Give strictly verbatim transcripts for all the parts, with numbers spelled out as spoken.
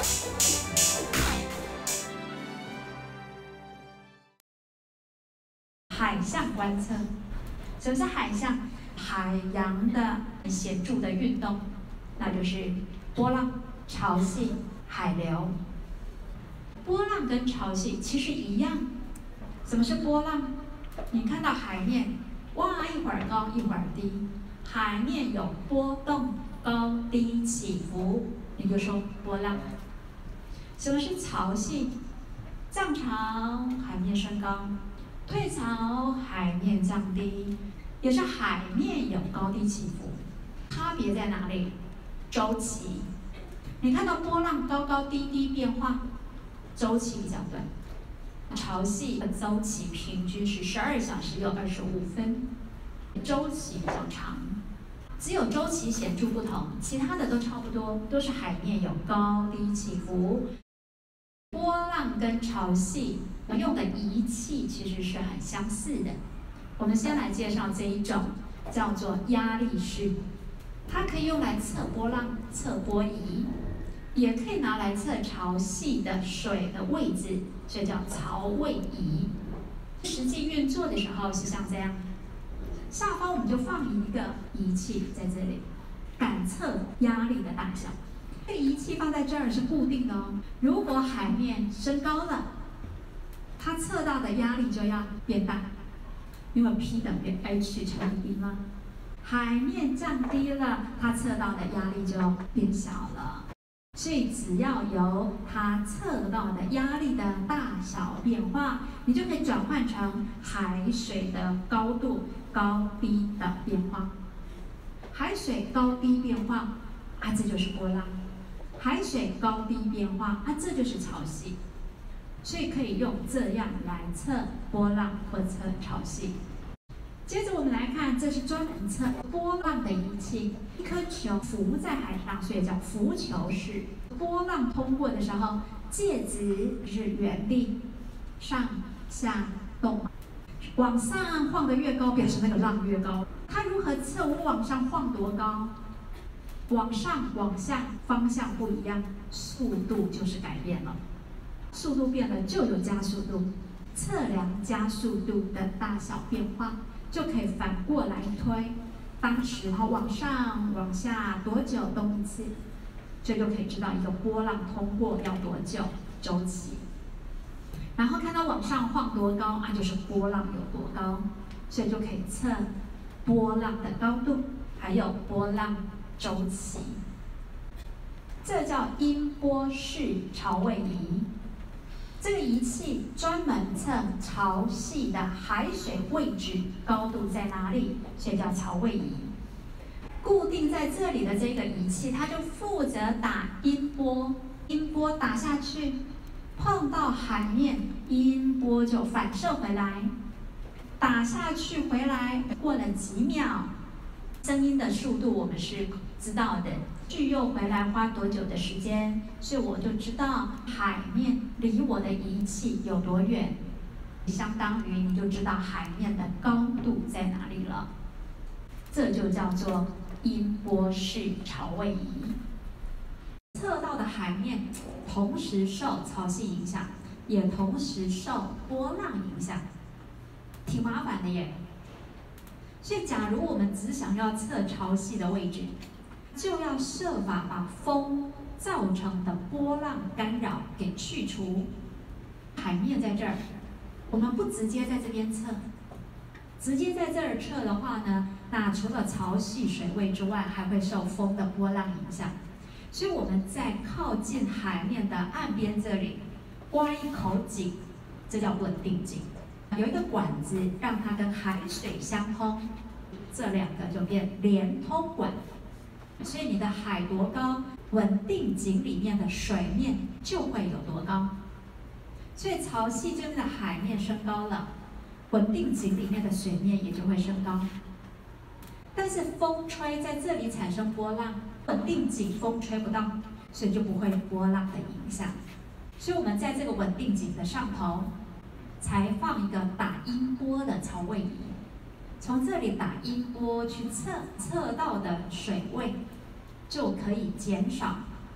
海象观测，什么是海象？海洋的显著的运动，那就是波浪、潮汐、海流。波浪跟潮汐其实一样。什么是波浪？你看到海面，哇，一会儿高一会儿低，海面有波动、高低起伏，你就说波浪。什么是潮汐？涨潮，海面升高；退潮，海面降低，也是海面有高低起伏。差别在哪里？周期。你看到波浪高高低低变化，周期比较短。潮汐的周期平均是十二小时又二十五分，周期比较长。只有周期显著不同，其他的都差不多，都是海面有高低起伏。波浪跟潮汐用的仪器其实是很相似的。我们先来介绍这一种，叫做压力式，它可以用来测波浪、测波仪，也可以拿来测潮汐的水的位置，所以叫潮位仪。实际运作的时候是像这样，下方我们就放一个仪器在这里，感测压力的大小。这个仪器放在这儿是固定的哦。如果海面升高了，它测到的压力就要变大，因为 P 等于 H 乘以 E 嘛。海面降低了，它测到的压力就变小了。所以只要由它测到的压力的大小变化，你就可以转换成海水的高度高低的变化。海水高低变化啊，这就是波浪。海水高低变化啊，这就是潮汐。所以可以用这样来测波浪或测潮汐。接着我们来看，这是专门测波浪的仪器。一颗球浮在海上，所以叫浮球式。波浪通过的时候，介质是原地上下动，往上晃得越高，表示那个浪越高。它如何测我往上晃多高？往上、往下方向不一样，速度就是改变了。速度变了就有加速度，测量加速度的大小变化，就可以反过来推，当时哈往上、往下多久动一次，这就可以知道一个波浪通过要多久周期。然后看到往上晃多高啊，就是波浪有多高，所以就可以测波浪的高度，还有波浪周期。这叫音波式潮位仪。这个仪器专门测潮汐的海水位置高度在哪里，所以叫潮位仪。固定在这里的这个仪器，它就负责打音波，音波打下去，碰到海面，音波就反射回来，打下去回来，过了几秒，声音的速度我们是知道的。去又回来花多久的时间，所以我就知道海面离我的仪器有多远，相当于你就知道海面的高度在哪里了。这就叫做音波式潮位仪。测到的海面同时受潮汐影响，也同时受波浪影响，挺麻烦的耶。所以，假如我们只想要测潮汐的位置，就要设法把风造成的波浪干扰给去除。海面在这儿，我们不直接在这边测，直接在这儿测的话呢，那除了潮汐水位之外，还会受风的波浪影响。所以我们在靠近海面的岸边这里挖一口井，这叫稳定井。有一个管子让它跟海水相通，这两个就变连通管。所以你的海多高，稳定井里面的水面就会有多高。所以潮汐这边的海面升高了，稳定井里面的水面也就会升高。但是风吹在这里产生波浪，稳定井风吹不到，所以就不会有波浪的影响。所以我们在这个稳定井的上头，才放一个打音波的潮位仪。从这里打音波去测，测到的水位就可以减少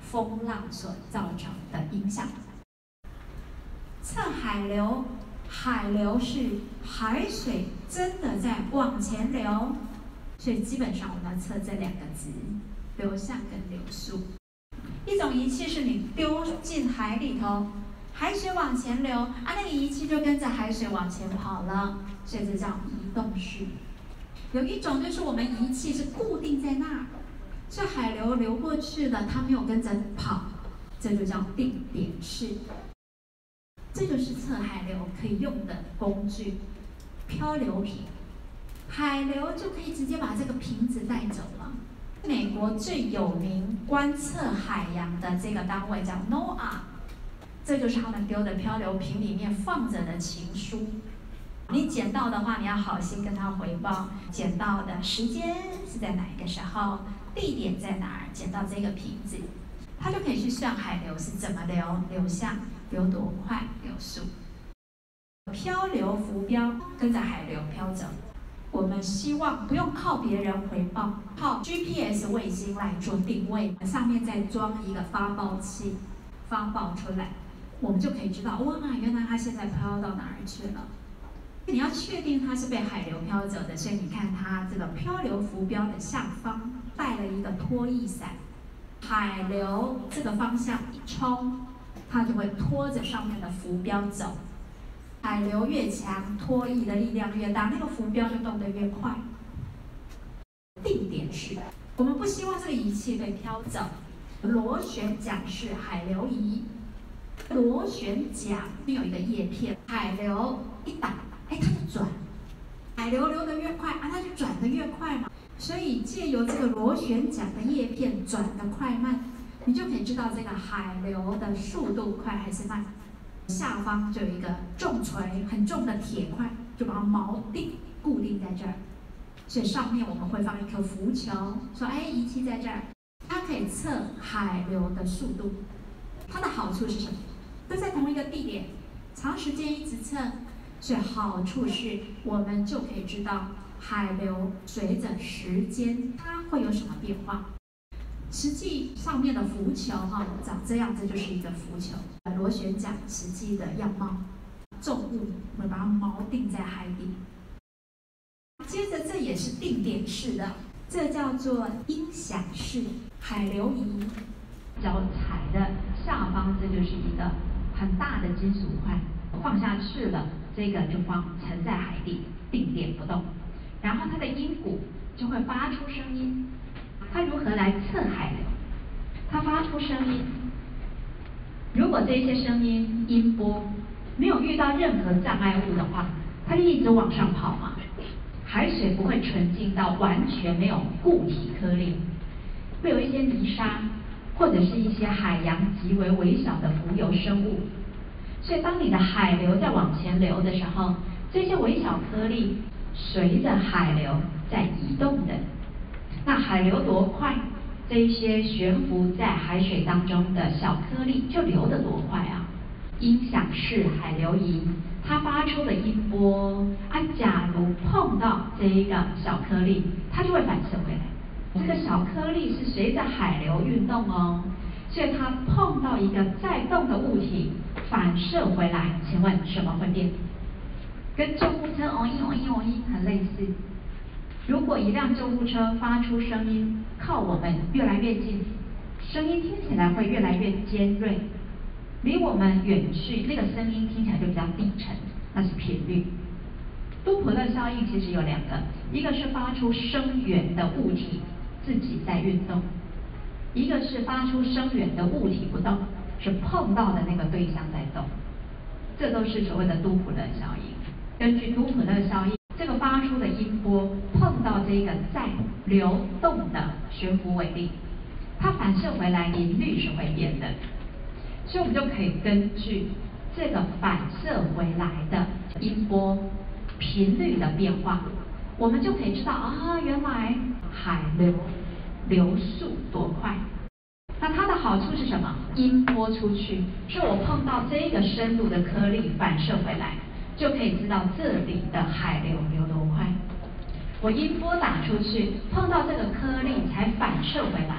风浪所造成的影响。测海流，海流是海水真的在往前流，所以基本上我们要测这两个值：流向跟流速。一种仪器是你丢进海里头，海水往前流，啊，那个仪器就跟着海水往前跑了，所以这叫移动式。有一种就是我们仪器是固定在那儿，所以海流流过去了，它没有跟着跑，这就叫定点式。这就是测海流可以用的工具，漂流瓶。海流就可以直接把这个瓶子带走了。美国最有名观测海洋的这个单位叫 NOAA， 这就是他们丢的漂流瓶里面放着的情书。你捡到的话，你要好心跟他回报，捡到的时间是在哪一个时候，地点在哪儿，捡到这个瓶子，他就可以去算海流是怎么流，流向流多快，流速。漂流浮标跟着海流飘走。我们希望不用靠别人回报，靠 G P S 卫星来做定位，上面再装一个发报器，发报出来，我们就可以知道，哇，原来它现在飘到哪儿去了。你要确定它是被海流飘走的，所以你看它这个漂流浮标的下方带了一个拖曳伞，海流这个方向一冲，它就会拖着上面的浮标走。海流越强，拖曳的力量越大，那个浮标就动得越快。定点式，我们不希望这个仪器被飘走。螺旋桨式海流仪，螺旋桨有一个叶片，海流一打，哎，它就转。海流流得越快，啊，它就转得越快嘛。所以借由这个螺旋桨的叶片转的快慢，你就可以知道这个海流的速度快还是慢。下方就有一个重锤，很重的铁块，就把它锚定固定在这儿。所以上面我们会放一颗浮球，说，哎，仪器在这儿，它可以测海流的速度。它的好处是什么？都在同一个地点，长时间一直测，所以好处是我们就可以知道海流随着时间它会有什么变化。实际上面的浮球哈，长这样，这就是一个浮球。螺旋桨实际的样貌，重物我们把它锚定在海底。接着这也是定点式的，这叫做音响式海流仪。脚踩的下方，这就是一个很大的金属块，放下去了，这个就放沉在海底，定点不动。然后它的音鼓就会发出声音。它如何来测海流？它发出声音，如果这些声音音波没有遇到任何障碍物的话，它就一直往上跑嘛。海水不会纯净到完全没有固体颗粒，会有一些泥沙，或者是一些海洋极为微小的浮游生物。所以当你的海流在往前流的时候，这些微小颗粒随着海流在移动的。那海流多快，这一些悬浮在海水当中的小颗粒就流得多快啊！音响式海流仪，它发出的音波啊，假如碰到这一个小颗粒，它就会反射回来。这个小颗粒是随着海流运动哦，所以它碰到一个在动的物体，反射回来。请问什么会变？跟救护车哦一哦一哦一很类似。如果一辆救护车发出声音，靠我们越来越近，声音听起来会越来越尖锐；离我们远去，那个声音听起来就比较低沉，那是频率。多普勒效应其实有两个，一个是发出声源的物体自己在运动，一个是发出声源的物体不动，是碰到的那个对象在动。这都是所谓的多普勒效应。根据多普勒效应，这个发出的音波碰到这个在流动的悬浮微粒，它反射回来频率是会变的，所以我们就可以根据这个反射回来的音波频率的变化，我们就可以知道啊，原来海流流速多快。那它的好处是什么？音波出去，是我碰到这个深度的颗粒反射回来，就可以知道这里的海流流多快。我音波打出去，碰到这个颗粒才反射回来，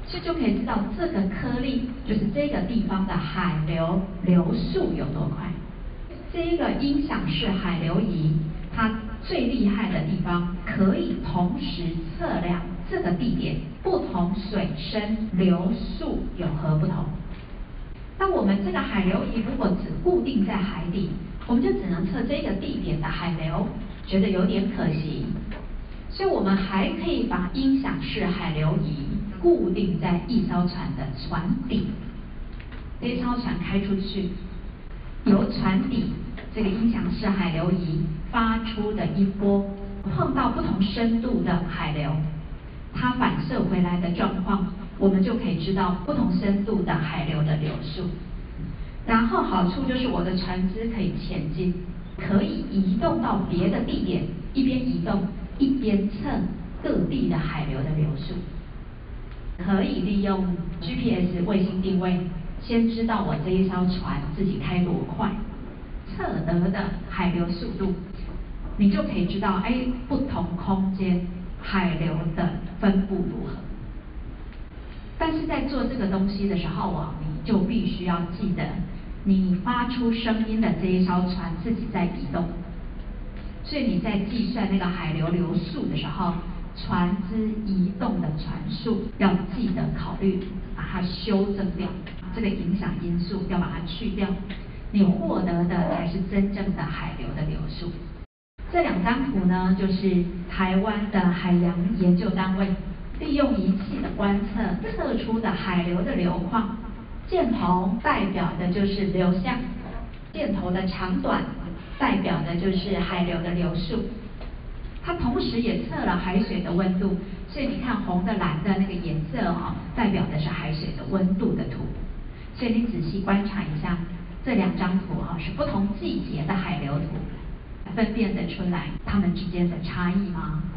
所以就可以知道这个颗粒就是这个地方的海流流速有多快。这个音响式海流仪，它最厉害的地方可以同时测量这个地点不同水深流速有何不同。当我们这个海流仪如果只固定在海底，我们就只能测这个地点的海流，觉得有点可惜。所以我们还可以把音响式海流仪固定在一艘船的船底，这艘船开出去，由船底这个音响式海流仪发出的一波碰到不同深度的海流，它反射回来的状况，我们就可以知道不同深度的海流的流速。然后好处就是我的船只可以前进，可以移动到别的地点，一边移动一边测各地的海流的流速。可以利用 G P S 卫星定位，先知道我这一艘船自己开多快，测得的海流速度，你就可以知道，哎，不同空间海流的分布如何。但是在做这个东西的时候啊，你就必须要记得，你发出声音的这一艘船自己在移动，所以你在计算那个海流流速的时候，船只移动的船速要记得考虑，把它修正掉，这个影响因素要把它去掉，你获得的才是真正的海流的流速。这两张图呢，就是台湾的海洋研究单位利用仪器的观测测出的海流的流况。箭头代表的就是流向，箭头的长短代表的就是海流的流速。它同时也测了海水的温度，所以你看红的、蓝的那个颜色哦，代表的是海水的温度的图。所以你仔细观察一下这两张图哈，是不同季节的海流图，分辨得出来它们之间的差异吗？